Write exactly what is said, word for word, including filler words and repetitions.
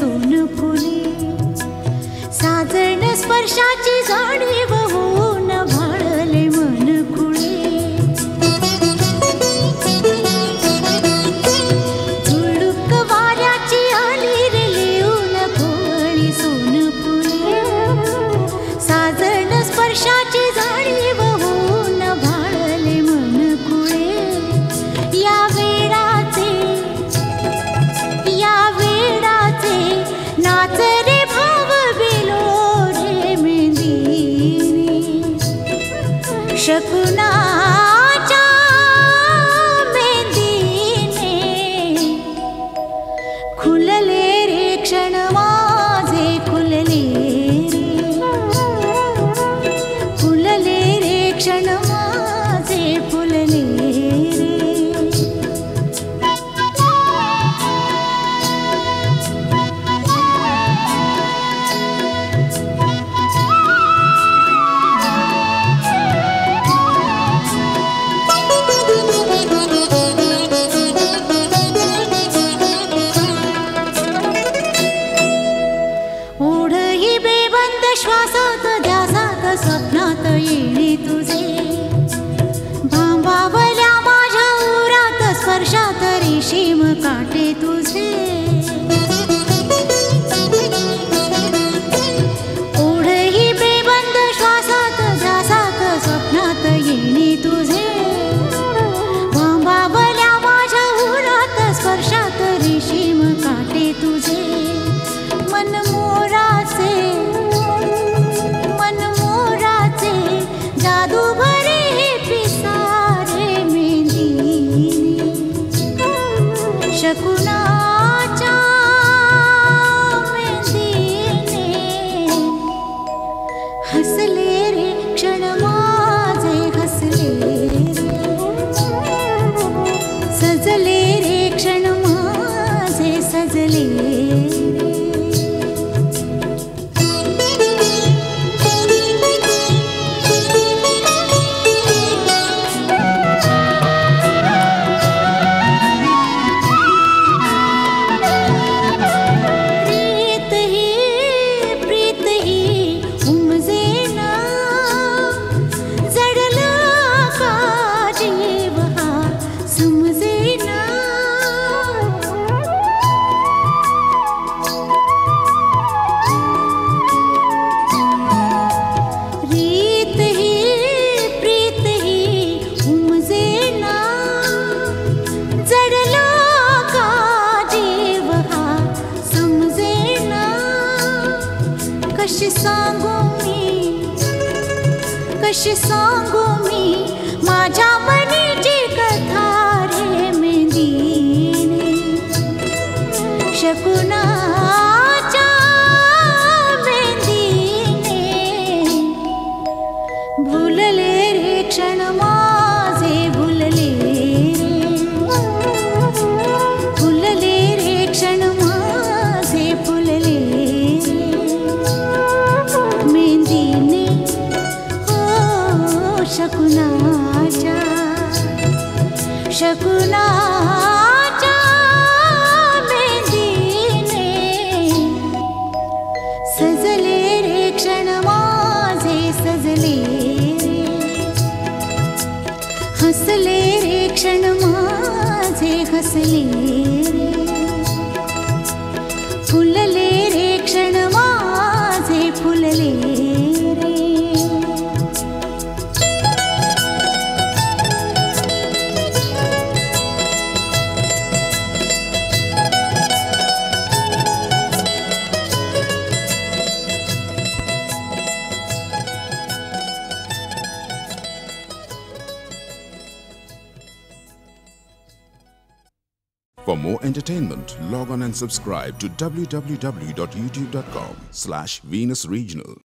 सोन फुले, साजण स्पर्शाची जाणीव होऊन भाळले मन खुळे. झुळूक वाऱ्याची आली रे लिहून कोवळी सोन फुले, साजण स्पर्शाची जाणीव होऊन भाळले मन खुळे. या वेळाचे या वेळाचे नाच रे भाव बिलोरे मेंदीने, शकुनाच्या मेंदीने खुलले रे क्षण माझे खुलले रे, खुलले रे क्षण माझे फुलले रे. ओढही बेबंद श्वासात ध्यासात स्वप्नात येणे तुझे, भांबावल्या माझ्या उरात स्पर्शात रेशीम काटे तुझे. ओढही बेबंद श्वासात ध्यासात स्वप्नात येणे तुझे, भांबावल्या माझ्या उरात स्पर्शात रेशीम काटे तुझे. मन मोराचे मन मोराचे जादू भरे पिसारे मेंदीने, शकुनाच्या मेंदीने हसले रे क्षण माझे हसले रे, सजले रे क्षण माझे सजले रे. कशी सांगू मी कशी सांगू मी माझ्या मनीची कथा रे मेंदीने, शकुनाच्या मेंदीने भुलले रे क्षण माझे भुलले रे, फुलले रे क्षण माझे फुलले रे. मेंदीने हो शकुनाच्या शकुनाच्या मेंदीने सजले रे क्षण माझे सजले रे, हसले रे क्षण माझे हसले रे, फुलले रे क्षण माझे फुलले रे. For more entertainment, log on and subscribe to w w w dot youtube dot com slash Venus Regional.